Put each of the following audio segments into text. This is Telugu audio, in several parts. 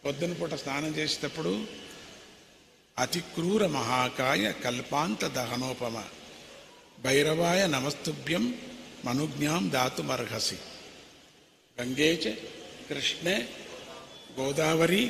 పొద్దున పూట స్నానం చేసేటప్పుడు అతి క్రూర మహాకాయ కల్పాంత దహనోపమ భైరవాయ నమస్తుభ్యం మనుజ్ఞాం దాతుమర్హసి గంగే చ కృష్ణే గోదావరి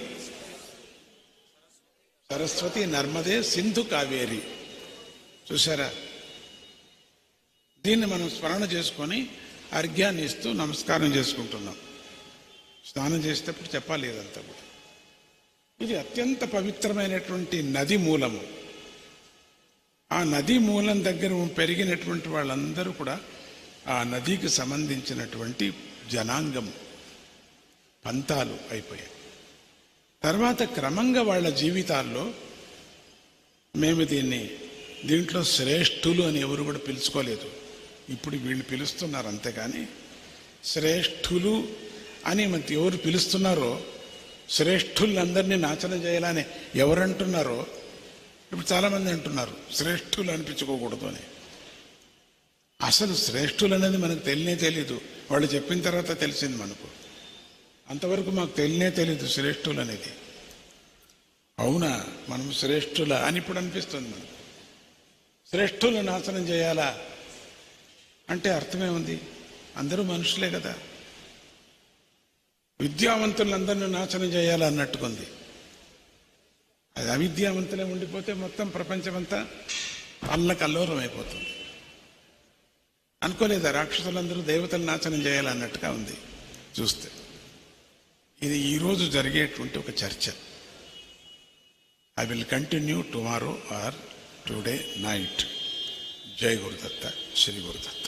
సరస్వతి నర్మదే సింధు కావేరి. చూసారా? దీన్ని మనం స్మరణ చేసుకొని అర్ఘ్యాన్ని ఇస్తూ నమస్కారం చేసుకుంటున్నాం. స్నానం చేసేటప్పుడు చెప్పాలి ఇదంతా కూడా. ఇది అత్యంత పవిత్రమైనటువంటి నది మూలము. ఆ నది మూలం దగ్గర పెరిగినటువంటి వాళ్ళందరూ కూడా ఆ నదికి సంబంధించినటువంటి జనాంగము, పంతాలు అయిపోయాయి. తర్వాత క్రమంగా వాళ్ళ జీవితాల్లో మేము దీంట్లో శ్రేష్ఠులు అని ఎవరు కూడా పిలుచుకోలేదు. ఇప్పుడు వీళ్ళు పిలుస్తున్నారు అంతేగాని శ్రేష్ఠులు అని మనకి ఎవరు పిలుస్తున్నారో, శ్రేష్ఠులందరినీ నాశనం చేయాలని ఎవరంటున్నారో ఇప్పుడు చాలామంది అంటున్నారు శ్రేష్ఠులు అనిపించుకోకూడదు అని. అసలు శ్రేష్ఠులు అనేది మనకు తెలీదు. వాళ్ళు చెప్పిన తర్వాత తెలిసింది మనకు. అంతవరకు మాకు తెలీదు శ్రేష్ఠులు అనేది. అవునా, మనం శ్రేష్ఠుల అని ఇప్పుడు అనిపిస్తుంది మనకు. శ్రేష్ఠులు నాశనం చేయాలా అంటే అర్థమేముంది? అందరూ మనుషులే కదా. విద్యావంతులందరినీ నాశనం చేయాలా అన్నట్టుకుంది. అది అవిద్యావంతులే ఉండిపోతే మొత్తం ప్రపంచమంతా అల్లకల్లోరం అయిపోతుంది. అనుకోలేదా రాక్షసులందరూ దేవతలు నాశనం చేయాలన్నట్టుగా ఉంది చూస్తే. ఇది ఈరోజు జరిగేటువంటి ఒక చర్చ. I will continue tomorrow or today night. జై గురుదత్త, శ్రీ గురుదత్త.